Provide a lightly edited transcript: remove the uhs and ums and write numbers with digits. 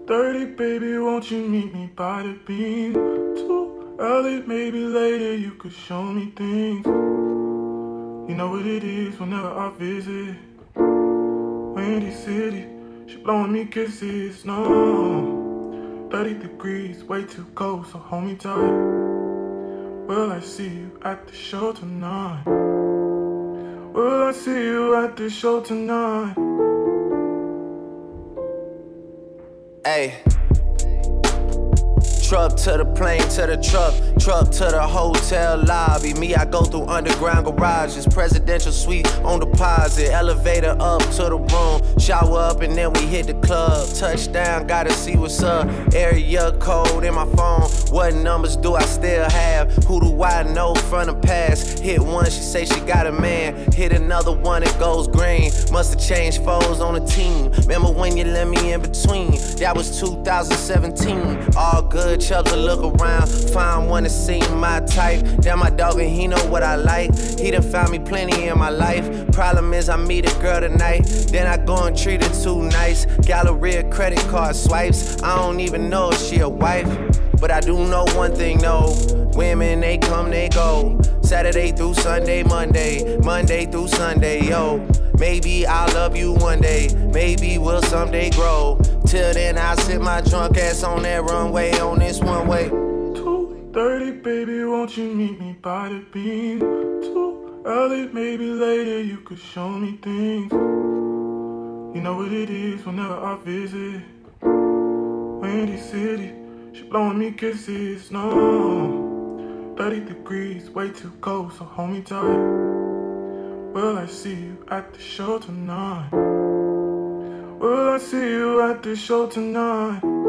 2:30, baby, won't you meet me by the beam? Too early, maybe later, you could show me things. You know what it is whenever I visit Windy City, she blowing me kisses, no 30 degrees, way too cold, so hold me tight. Will I see you at the show tonight? Will I see you at the show tonight? Hey. Truck to the plane, to the truck to the hotel lobby. Me, I go through underground garages, presidential suite on deposit, elevator up to the room, shower up and then we hit the club. Touchdown, gotta see what's up. Area code in my phone. What numbers do I still have? Who do I know from the past? Hit one, she say she got a man. Hit another one, it goes green. Must've changed foes on the team. Remember when you let me in between? That was 2017. All good. Chubs to look around, find one that seem my type. Damn, my dog and he know what I like. He done found me plenty in my life. Problem is I meet a girl tonight, then I go and treat her too nice. Galleria credit card swipes, I don't even know if she a wife. But I do know one thing, no. Women, they come, they go. Saturday through Sunday, Monday through Sunday, yo. Maybe I'll love you one day, maybe we'll someday grow. Till then, I'll sit my drunk ass on that runway, on this one way. 2:30, baby, won't you meet me by the beam? Too early, maybe later, you could show me things. You know what it is whenever I visit Windy City, she blowing me kisses, no 30 degrees, way too cold, so hold me tight. Will I see you at the show tonight? Will I see you at the show tonight?